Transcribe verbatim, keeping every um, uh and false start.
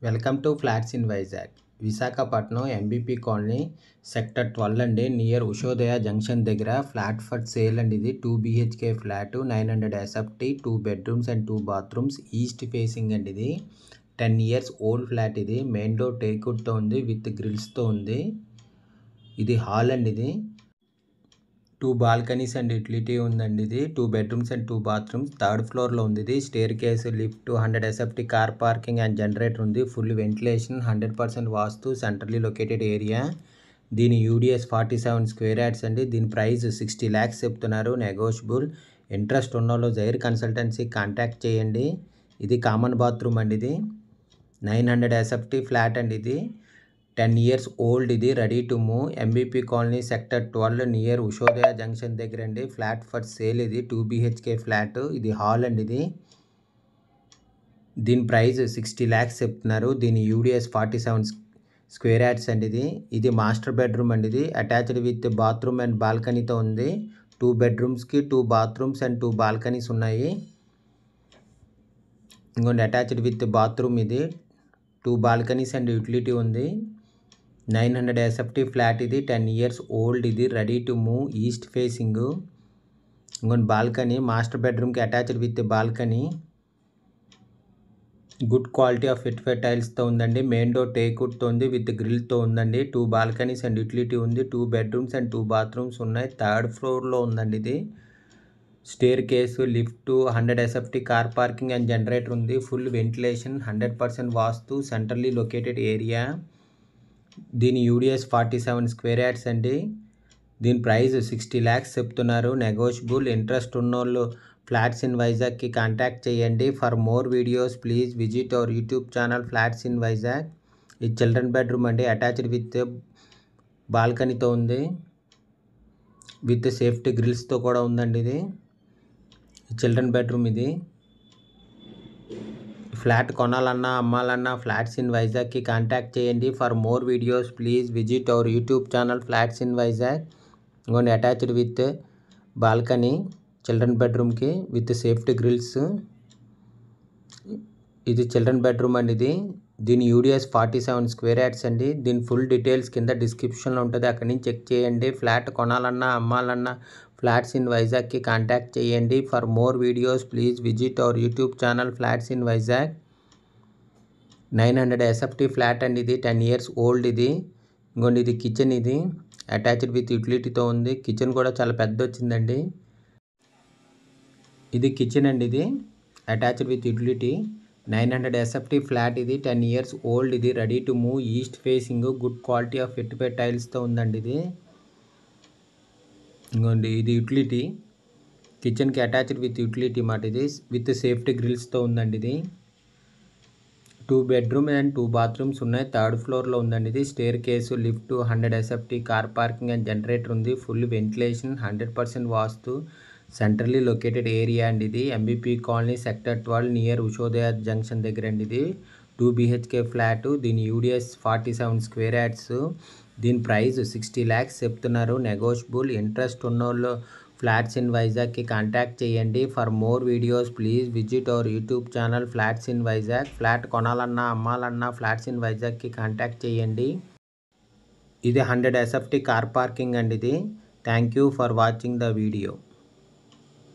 Welcome to flats in Vizag. Visakhapatnam MBP colony sector twelve అండి, near Ushodaya junction దగ్గర flat for sale అండి. ఇది two BHK flat, nine hundred SFT, two bedrooms and two bathrooms, east facing అండి. ఇది ten years old flat. ఇది main door టేక్వుడ్తో ఉంది, with గ్రిల్స్తో ఉంది. ఇది హాల్ అండి. ఇది టూ బాల్కనీస్ అండ్ యూటిలిటీ ఉందండి. ఇది two bedrooms and two bathrooms, third ఫ్లోర్లో ఉంది. ఇది staircase, lift, hundred SFT car parking and generator ఉంది. Full ventilation, hundred percent vastu, centrally located area. దీని UDS forty seven square yards అండి. దీని price sixty lakhs చెప్తున్నారు, నెగోషియబుల్. ఇంట్రెస్ట్ ఉన్న వాళ్ళు జైర్ కన్సల్టెన్సీ కాంటాక్ట్ చేయండి. ఇది కామన్ బాత్రూమ్ అండి. ఇది నైన్ హండ్రెడ్ ఎస్ఎఫ్టీ ఫ్లాట్ అండి. ఇది టెన్ ఇయర్స్ ఓల్డ్. ఇది ready to move. MBP colony sector twelve, near Ushodaya junction దగ్గర అండి. Flat for sale. ఇది టూ బీహెచ్కే ఫ్లాట్. ఇది హాల్ అండి. ఇది దీని ప్రైస్ సిక్స్టీ ల్యాక్స్ చెప్తున్నారు. దీని UDS forty seven square yards అండి. ఇది ఇది మాస్టర్ బెడ్రూమ్ అండి. ఇది అటాచ్డ్ విత్ బాత్రూమ్ అండ్ బాల్కనీతో ఉంది. టూ బెడ్రూమ్స్కి two bathrooms and two balconies ఉన్నాయి. ఇంకొండి అటాచ్డ్ విత్ బాత్రూమ్. ఇది టూ బాల్కనీస్ అండ్ యూటిలిటీ ఉంది. Nine hundred SFT flat. ఇది టెన్ ఇయర్స్ ఓల్డ్. ఇది ready to move, east facing. ఇంకొన్ని బాల్కనీ, మాస్టర్ బెడ్రూమ్కి attached with balcony. Good quality of ఫిట్ఫెట్ టైల్స్తో ఉందండి. మెయిన్ డోర్ టేక్వుడ్తో ఉంది, విత్ గ్రిల్తో ఉందండి. టూ బాల్కనీస్ అండ్ యూటిలిటీ ఉంది. Two bedrooms and two bathrooms ఉన్నాయి. థర్డ్ ఫ్లోర్లో ఉందండి. ఇది staircase, lift, hundred SFT car parking and generator ఉంది. Full ventilation, hundred percent vastu, centrally located area. దీని UDS forty seven square yards అండి. దీని price sixty lakhs చెప్తున్నారు, నెగోషియబుల్. ఇంట్రెస్ట్ ఉన్నోళ్ళు ఫ్లాట్స్ ఇన్ వైజాగ్కి కాంటాక్ట్ చేయండి. For more videos please visit our YouTube channel flats in Vizag. ఇది children bedroom అండి, attached with బాల్కనీతో ఉంది, విత్ సేఫ్టీ గ్రిల్స్తో కూడా ఉందండి. ఇది చిల్డ్రన్ బెడ్రూమ్. ఇది ఫ్లాట్ కొనాలన్నా అమ్మాలన్నా ఫ్లాట్స్ ఇన్ వైజాగ్కి కాంటాక్ట్ చేయండి. For more videos please visit our YouTube channel flats in Vizag. ఇంకోండి అటాచ్డ్ విత్ బాల్కనీ, చిల్డ్రన్ బెడ్రూమ్కి విత్ సేఫ్టీ గ్రిల్స్. ఇది చిల్డ్రన్ బెడ్రూమ్ అండి. ఇది దీని UDS forty seven square yards అండి. దీని ఫుల్ డీటెయిల్స్ కింద డిస్క్రిప్షన్లో ఉంటుంది, అక్కడి నుంచి చెక్ చేయండి. ఫ్లాట్ కొనాలన్నా అమ్మాలన్నా ఫ్లాట్స్ ఇన్ వైజాగ్కి కాంటాక్ట్ చేయండి. For more videos please visit our YouTube channel flats in Vizag. Nine hundred SFT flat అండి. ఇది టెన్ ఇయర్స్ ఓల్డ్. ఇది ఇంకోండి ఇది కిచెన్. ఇది అటాచ్డ్ విత్ యూటిలిటీతో ఉంది. కిచెన్ కూడా చాలా పెద్ద వచ్చిందండి. ఇది కిచెన్ అండి. ఇది attached with utility, nine hundred SFT flat. ఇది టెన్ ఇయర్స్ ఓల్డ్. ఇది ready to move, east facing, good quality of ఫిట్ఫెట్ టైల్స్తో ఉందండి. ఇది ఇంకోండి ఇది యూటిలిటీ, కిచెన్కి అటాచ్డ్ విత్ యూటిలిటీ మాట. ఇది విత్ సేఫ్టీ గ్రిల్స్తో ఉందండి. ఇది two bedroom and two bathrooms ఉన్నాయి. థర్డ్ ఫ్లోర్లో ఉందండి. ఇది staircase, lift, hundred SFT car parking and generator ఉంది. Full ventilation, hundred percent vastu, centrally located area అండి. ఇది MBP colony sector twelve, near Ushodaya junction దగ్గర అండి. ఇది టూ బీహెచ్కే ఫ్లాట్. దీని UDS forty seven square yards. దీని ప్రైస్ సిక్స్టీ ల్యాక్స్ చెప్తున్నారు, negotiable. Interest ఉన్నోళ్ళు ఫ్లాట్స్ ఇన్ వైజాగ్కి కాంటాక్ట్ చేయండి. For more videos please visit our YouTube channel flats in Vizag. Flat కొనాలన్నా అమ్మాలన్నా ఫ్లాట్స్ ఇన్ వైజాగ్కి కాంటాక్ట్ చేయండి. ఇది హండ్రెడ్ ఎస్ఎఫ్టీ కార్ పార్కింగ్ అండి. ఇది thank you for watching the video.